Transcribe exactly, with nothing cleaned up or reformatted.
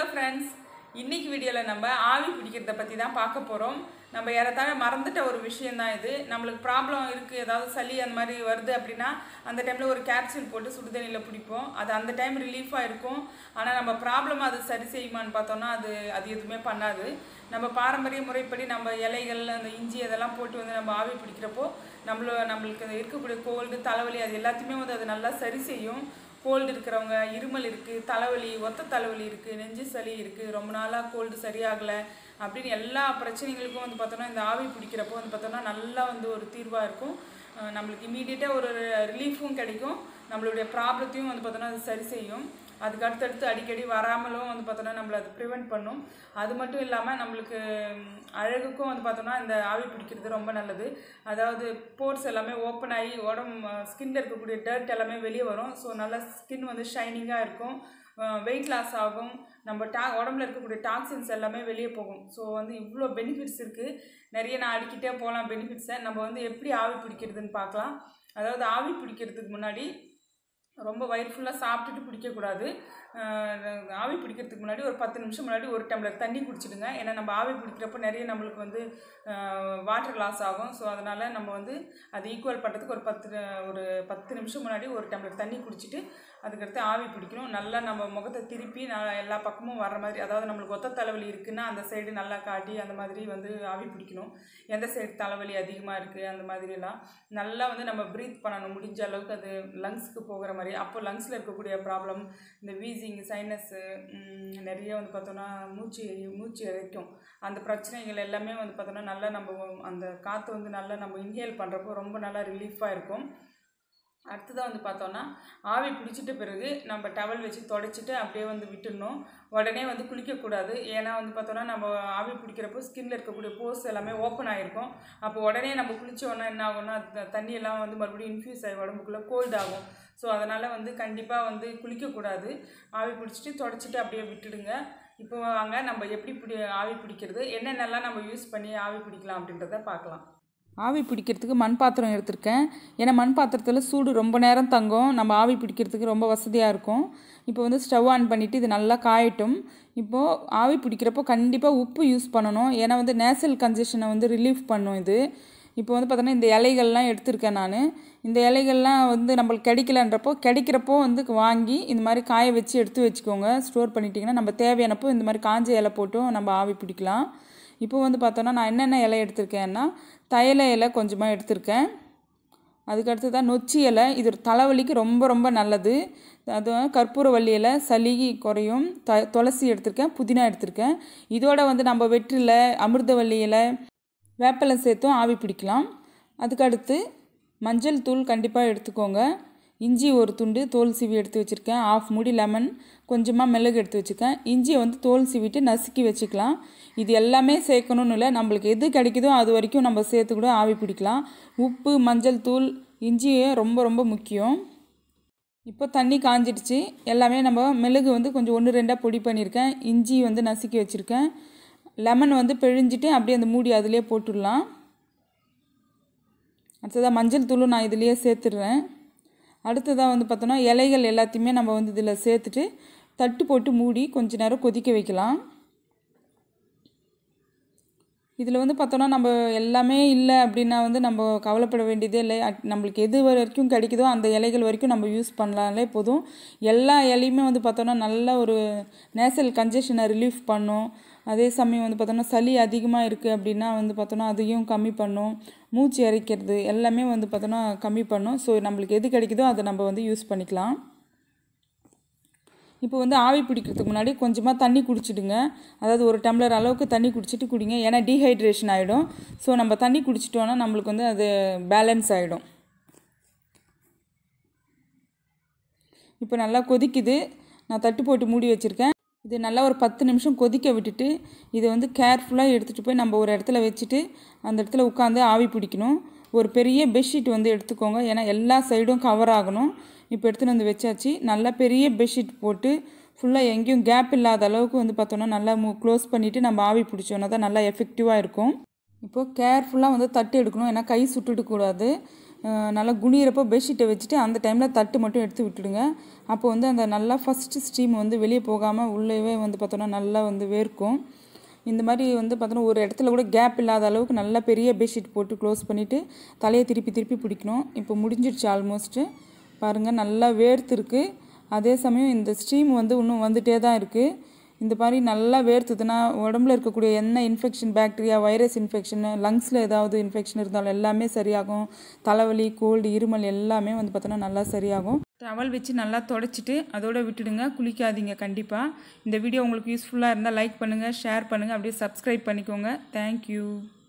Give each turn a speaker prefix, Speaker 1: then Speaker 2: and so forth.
Speaker 1: friends, இன்னைக்கு வீடியோல நம்ம ஆவி பிடிக்கிறத பத்தி தான் பார்க்க போறோம். நம்ம ஏறத்தாழ மறந்துட்ட ஒரு விஷயம் தான் இது. நமக்கு ப்ராப்ளம் இருக்கு, ஏதாவது சளி அந்த மாதிரி வருது அப்படினா அந்த டைம்ல ஒரு கேப்சூல் போட்டு சுடு தண்ணில பிடிப்போம். அது அந்த டைம் ரிலீஃபா இருக்கும். ஆனா நம்ம ப்ராப்ளம் அது சரி செய்யுமான்னு பார்த்தோம்னா அது அது எதுவுமே பண்ணாது. நம்ம பாரம்பரிய முறைப்படி நம்ம இலைகள் அந்த இஞ்சி அதெல்லாம் போட்டு வந்து நம்ம ஆவி பிடிக்கிறப்போ நம்மள நமக்கு இருக்கக்கூடிய கோல்டு தலைவலி அது எல்லாத்தையுமே வந்து அது நல்லா சரி செய்யும். கோல்டு இருக்கிறவங்க, இருமல் இருக்குது, தலைவலி, ஒத்த தலைவலி இருக்குது, நெஞ்சு சளி இருக்குது, ரொம்ப நாளாக கோல்டு சரியாகலை அப்படின்னு எல்லா பிரச்சனைகளுக்கும் வந்து பார்த்தோன்னா இந்த ஆவி பிடிக்கிறப்போ வந்து பார்த்தோன்னா நல்லா வந்து ஒரு தீர்வாக இருக்கும். நம்மளுக்கு இமீடியட்டாக ஒரு ரிலீஃபும் கிடைக்கும். நம்மளுடைய ப்ராப்ளத்தையும் வந்து பார்த்தோன்னா அது சரி செய்யும். அதுக்கு அடுத்தடுத்து அடிக்கடி வராமலும் வந்து பார்த்தோன்னா நம்மளை அது ப்ரிவெண்ட் பண்ணும். அது மட்டும் இல்லாமல் நம்மளுக்கு அழகுக்கும் வந்து பார்த்தோன்னா இந்த ஆவி பிடிக்கிறது ரொம்ப நல்லது. அதாவது போர்ஸ் எல்லாமே ஓப்பன் ஆகி உடம்பு ஸ்கின்ல இருக்கக்கூடிய டர்ட் எல்லாமே வெளியே வரும். ஸோ நல்லா ஸ்கின் வந்து ஷைனிங்காக இருக்கும், வெயிட் லாஸ் ஆகும், நம்ம டா உடம்புல இருக்கக்கூடிய டாக்ஸின்ஸ் எல்லாமே வெளியே போகும். ஸோ வந்து இவ்வளோ பெனிஃபிட்ஸ் இருக்குது. நிறைய நான் அடிக்கிட்டே போகலாம் பெனிஃபிட்ஸை. நம்ம வந்து எப்படி ஆவி பிடிக்கிறதுன்னு பார்க்கலாம். அதாவது ஆவி பிடிக்கிறதுக்கு முன்னாடி ரொம்ப வயிறு ஃபுல்லாக சாப்பிட்டுட்டு பிடிக்கக்கூடாது. ஆவி பிடிக்கிறதுக்கு முன்னாடி ஒரு பத்து நிமிஷம் முன்னாடி ஒரு டம்ளர் தண்ணி குடிச்சிடுங்க. ஏன்னா நம்ம ஆவி பிடிக்கிறப்போ நிறைய நம்மளுக்கு வந்து வாட்டர் லாஸ் ஆகும். ஸோ அதனால் நம்ம வந்து அது ஈக்குவல் பண்ணுறதுக்கு ஒரு பத்து ஒரு பத்து நிமிஷம் முன்னாடி ஒரு டம்ளர் தண்ணி குடிச்சிட்டு அதுக்கடுத்து ஆவி பிடிக்கணும். நல்லா நம்ம முகத்தை திருப்பி நான் எல்லா பக்கமும் வர்ற மாதிரி, அதாவது நம்மளுக்கு ஒத்த தலைவலி இருக்குன்னா அந்த சைடு நல்லா காட்டி அந்த மாதிரி வந்து ஆவி பிடிக்கணும். எந்த சைடு தலைவலி அதிகமாக இருக்குது அந்த மாதிரிலாம் நல்லா வந்து நம்ம ப்ரீத் பண்ணணும் முடிஞ்ச அளவுக்கு. அது லங்ஸ்க்கு போகிற மாதிரி. அப்போ லங்ஸில் இருக்கக்கூடிய ப்ராப்ளம், இந்த வீசிங், சைனஸ்ஸு, நிறைய வந்து பார்த்தோன்னா மூச்சு மூச்சு இறைக்கும் அந்த பிரச்சனைகள் எல்லாமே வந்து பார்த்தோன்னா நல்லா நம்ம அந்த காற்று வந்து நல்லா நம்ம இன்ஹேல் பண்ணுறப்போ ரொம்ப நல்லா ரிலீஃபாக இருக்கும். அடுத்ததாக வந்து பார்த்தோன்னா ஆவி பிடிச்சிட்ட பிறகு நம்ம டவல் வச்சு தொடச்சிட்டு அப்படியே வந்து விட்டுடணும். உடனே வந்து குளிக்கக்கூடாது. ஏன்னா வந்து பார்த்தோன்னா நம்ம ஆவி பிடிக்கிறப்போ ஸ்கின்ல இருக்கக்கூடிய போர்ஸ் எல்லாமே ஓப்பன் ஆகிருக்கும். அப்போ உடனே நம்ம குளித்தோன்னா என்ன ஆகும்னா தண்ணியெல்லாம் வந்து மறுபடியும் இன்ஃப்யூஸ் ஆகி உடம்புக்குள்ளே கோல்ட் ஆகும். ஸோ அதனால் வந்து கண்டிப்பாக வந்து குளிக்கக்கூடாது. ஆவி பிடிச்சிட்டு தொடச்சிட்டு அப்படியே விட்டுடுங்க. இப்போ வாங்க நம்ம எப்படி பிடி ஆவி பிடிக்கிறது, என்னென்னலாம் நம்ம யூஸ் பண்ணி ஆவி பிடிக்கலாம் அப்படின்றத பார்க்கலாம்.
Speaker 2: ஆவி பிடிக்கிறதுக்கு மண் பாத்திரம் எடுத்திருக்கேன். ஏன்னா மண் பாத்திரத்தில் சூடு ரொம்ப நேரம் தங்கும், நம்ம ஆவி பிடிக்கிறதுக்கு ரொம்ப வசதியாக இருக்கும். இப்போ வந்து ஸ்டவ் ஆன் பண்ணிவிட்டு இது நல்லா காயட்டும். இப்போது ஆவி பிடிக்கிறப்போ கண்டிப்பாக உப்பு யூஸ் பண்ணணும். ஏன்னா வந்து நேசல் கன்ஜெஷனை வந்து ரிலீஃப் பண்ணும் இது. இப்போ வந்து பார்த்தோன்னா இந்த இலைகள்லாம் எடுத்திருக்கேன் நான். இந்த இலைகள்லாம் வந்து நம்மளுக்கு கிடைக்கலன்றப்போ கிடைக்கிறப்போ வந்து வாங்கி இந்த மாதிரி காய வச்சு எடுத்து வச்சுக்கோங்க. ஸ்டோர் பண்ணிட்டிங்கன்னா நம்ம தேவையானப்போ இந்த மாதிரி காஞ்ச இலை போட்டும் நம்ம ஆவி பிடிக்கலாம். இப்போ வந்து பார்த்தோன்னா நான் என்னென்ன இலை எடுத்திருக்கேன்னா தைல இலை கொஞ்சமாக எடுத்திருக்கேன். அதுக்கடுத்து தான் நொச்சி இலை, இது ஒரு தலைவலிக்கு ரொம்ப ரொம்ப நல்லது. அதுவும் கற்பூரவள்ளி இலை சளி குறையும். த துளசி எடுத்திருக்கேன், புதினா எடுத்திருக்கேன். இதோட வந்து நம்ம வெற்றிலை, அமிர்தவள்ளி இலை, வேப்பலை சேர்த்தும் ஆவி பிடிக்கலாம். அதுக்கடுத்து மஞ்சள் தூள் கண்டிப்பாக எடுத்துக்கோங்க. இஞ்சி ஒரு துண்டு தோல் சீவி எடுத்து வச்சுருக்கேன். ஆஃப் மூடி லெமன், கொஞ்சமாக மிளகு எடுத்து வச்சுருக்கேன். இஞ்சியை வந்து தோல் சீவிட்டு நசுக்கி வச்சுக்கலாம். இது எல்லாமே சேர்க்கணும்னு இல்லை, நம்மளுக்கு எது கிடைக்குதோ அது வரைக்கும் நம்ம சேர்த்து கூட ஆவி பிடிக்கலாம். உப்பு, மஞ்சள் தூள், இஞ்சியே ரொம்ப ரொம்ப முக்கியம். இப்போ தண்ணி காஞ்சிடுச்சு. எல்லாமே நம்ம மிளகு வந்து கொஞ்சம் ஒன்று ரெண்டாக பொடி பண்ணியிருக்கேன். இஞ்சி வந்து நசுக்கி வச்சுருக்கேன். லெமன் வந்து பிழிஞ்சிட்டு அப்படியே அந்த மூடி அதிலே போட்டுடலாம். அடுத்ததாக மஞ்சள் தூளும் நான் இதிலையே சேர்த்துடுறேன். அடுத்ததாக வந்து பார்த்தோன்னா இலைகள் எல்லாத்தையுமே நம்ம வந்து இதில் சேர்த்துட்டு தட்டு போட்டு மூடி கொஞ்ச நேரம் கொதிக்க வைக்கலாம். இதில் வந்து பார்த்தோன்னா நம்ம எல்லாமே இல்லை அப்படின்னா வந்து நம்ம கவலைப்பட வேண்டியதே இல்லை. நம்மளுக்கு எது வரைக்கும் கிடைக்குதோ அந்த இலைகள் வரைக்கும் நம்ம யூஸ் பண்ணலாம்லே போதும். எல்லா இலையுமே வந்து பார்த்தோன்னா நல்ல ஒரு நேசல் கன்ஜெஷனை ரிலீஃப் பண்ணும். அதே சமயம் வந்து பார்த்தோன்னா சளி அதிகமாக இருக்குது அப்படின்னா வந்து பார்த்தோன்னா அதையும் கம்மி பண்ணும். மூச்சு இறைக்கிறது எல்லாமே வந்து பார்த்தோன்னா கம்மி பண்ணும். ஸோ நம்மளுக்கு எது கிடைக்குதோ அதை நம்ம வந்து யூஸ் பண்ணிக்கலாம். இப்போ வந்து ஆவி பிடிக்கிறதுக்கு முன்னாடி கொஞ்சமாக தண்ணி குடிச்சிடுங்க. அதாவது ஒரு டம்ளர் அளவுக்கு தண்ணி குடிச்சிட்டு குடிங்க. ஏன்னா டீஹைட்ரேஷன் ஆகிடும். ஸோ நம்ம தண்ணி குடிச்சிட்டோன்னா நம்மளுக்கு வந்து அது பேலன்ஸ் ஆகிடும். இப்போ நல்லா கொதிக்குது. நான் தட்டு போட்டு மூடி வச்சுருக்கேன். இது நல்லா ஒரு பத்து நிமிஷம் கொதிக்க விட்டுட்டு இதை வந்து கேர்ஃபுல்லாக எடுத்துகிட்டு போய் நம்ம ஒரு இடத்துல வச்சுட்டு அந்த இடத்துல உட்காந்து ஆவி பிடிக்கணும். ஒரு பெரிய பெட்ஷீட் வந்து எடுத்துக்கோங்க. ஏன்னா எல்லா சைடும் கவர் ஆகணும். இப்போ எடுத்துகிட்டு வந்து வச்சாச்சு. நல்லா பெரிய பெட்ஷீட் போட்டு ஃபுல்லாக எங்கேயும் கேப் இல்லாத அளவுக்கு வந்து பார்த்தோன்னா நல்லா மூ க்ளோஸ் பண்ணிவிட்டு நம்ம ஆவி பிடிச்சோன்னா தான் நல்லா எஃபெக்டிவாக இருக்கும். இப்போது கேர்ஃபுல்லாக வந்து தட்டு எடுக்கணும். ஏன்னா கை சுட்டுடக்கூடாது. நல்லா குனியிறப்போ பெட்ஷீட்டை வச்சுட்டு அந்த டைமில் தட்டு மட்டும் எடுத்து விட்டுடுங்க. அப்போ வந்து அந்த நல்லா ஃபஸ்ட்டு ஸ்டீம் வந்து வெளியே போகாமல் உள்ளேவே வந்து பார்த்தோன்னா நல்லா வந்து வேர்க்கும். இந்த மாதிரி வந்து பார்த்தோன்னா ஒரு இடத்துல கூட கேப் இல்லாத அளவுக்கு நல்லா பெரிய பெட்ஷீட் போட்டு க்ளோஸ் பண்ணிவிட்டு தலையை திருப்பி திருப்பி பிடிக்கணும். இப்போ முடிஞ்சிடுச்சு ஆல்மோஸ்ட்டு. பாருங்கள் நல்லா வேர்த்துருக்கு. அதே சமயம் இந்த ஸ்டீம் வந்து இன்னும் வந்துகிட்டே தான் இருக்குது. இந்த மாதிரி நல்லா வேர்த்துதுன்னா உடம்புல இருக்கக்கூடிய என்ன இன்ஃபெக்ஷன், பாக்டீரியா, வைரஸ் இன்ஃபெக்ஷனு, லங்ஸில் ஏதாவது இன்ஃபெக்ஷன் இருந்தாலும் எல்லாமே சரியாகும். தலைவலி, கோல்டு, இருமல் எல்லாமே வந்து பார்த்தோன்னா நல்லா சரியாகும். டவல் வச்சு நல்லா தொடச்சிட்டு அதோடு விட்டுடுங்க, குளிக்காதீங்க கண்டிப்பாக. இந்த வீடியோ உங்களுக்கு யூஸ்ஃபுல்லாக இருந்தால் லைக் பண்ணுங்கள், ஷேர் பண்ணுங்கள், அப்படியே சப்ஸ்கிரைப் பண்ணிக்கோங்க. தேங்க்யூ.